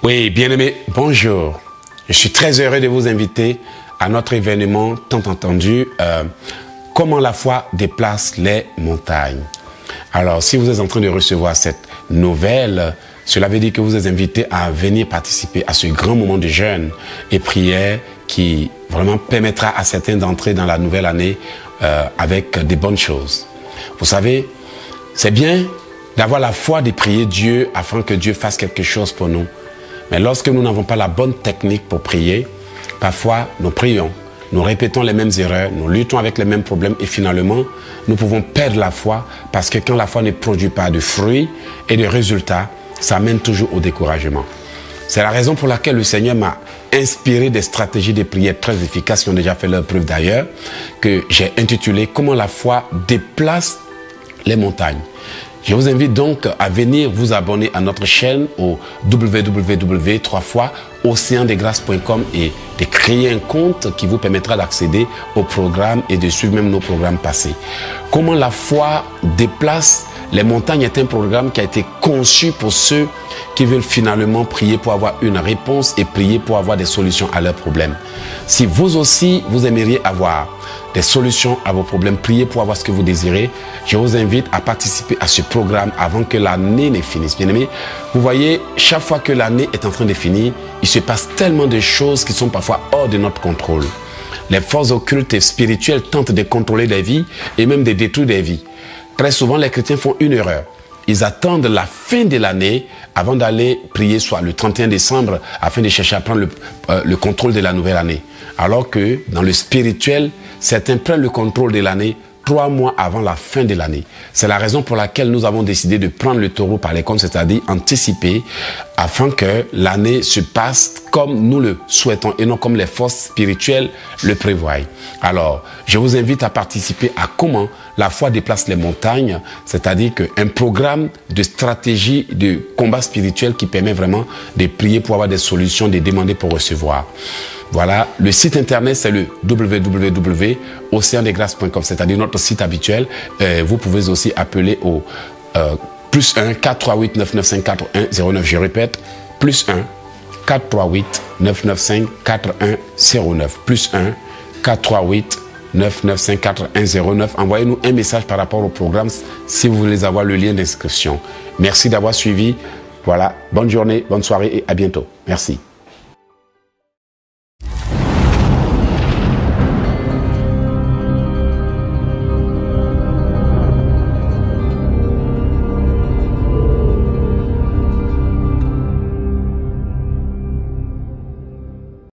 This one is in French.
Oui, bien-aimés, bonjour. Je suis très heureux de vous inviter à notre événement tant entendu, comment la foi déplace les montagnes. Alors, si vous êtes en train de recevoir cette nouvelle, cela veut dire que vous êtes invité à venir participer à ce grand moment de jeûne et prière qui vraiment permettra à certains d'entrer dans la nouvelle année avec des bonnes choses. Vous savez, c'est bien d'avoir la foi de prier Dieu afin que Dieu fasse quelque chose pour nous. Mais lorsque nous n'avons pas la bonne technique pour prier, parfois nous prions, nous répétons les mêmes erreurs, nous luttons avec les mêmes problèmes et finalement, nous pouvons perdre la foi parce que quand la foi ne produit pas de fruits et de résultats, ça mène toujours au découragement. C'est la raison pour laquelle le Seigneur m'a inspiré des stratégies de prière très efficaces qui ont déjà fait leur preuve d'ailleurs, que j'ai intitulé « Comment la foi déplace les montagnes ». Je vous invite donc à venir vous abonner à notre chaîne au www.oceandesgrâces.com et de créer un compte qui vous permettra d'accéder au programme et de suivre même nos programmes passés. Comment la foi déplace les montagnes est un programme qui a été conçu pour ceux qui veulent finalement prier pour avoir une réponse et prier pour avoir des solutions à leurs problèmes. Si vous aussi, vous aimeriez avoir des solutions à vos problèmes, priez pour avoir ce que vous désirez, je vous invite à participer à ce programme avant que l'année ne finisse. Bien aimé, vous voyez, chaque fois que l'année est en train de finir, il se passe tellement de choses qui sont parfois hors de notre contrôle. Les forces occultes et spirituelles tentent de contrôler des vies et même de détruire des vies. Très souvent, les chrétiens font une erreur. Ils attendent la fin de l'année avant d'aller prier, soit le 31 décembre, afin de chercher à prendre le contrôle de la nouvelle année. Alors que dans le spirituel, certains prennent le contrôle de l'année 3 mois avant la fin de l'année. C'est la raison pour laquelle nous avons décidé de prendre le taureau par les cornes, c'est-à-dire anticiper, afin que l'année se passe comme nous le souhaitons et non comme les forces spirituelles le prévoient. Alors, je vous invite à participer à comment la foi déplace les montagnes, c'est-à-dire qu'un programme de stratégie de combat spirituel qui permet vraiment de prier pour avoir des solutions, de demander pour recevoir. Voilà, le site internet c'est le www.oceandesgrâces.com, c'est-à-dire notre site habituel. Vous pouvez aussi appeler au plus 1 438 995 4109. Je répète, plus 1 438 995 4109. Plus 1 438 995 4109. Envoyez-nous un message par rapport au programme si vous voulez avoir le lien d'inscription. Merci d'avoir suivi. Voilà, bonne journée, bonne soirée et à bientôt. Merci.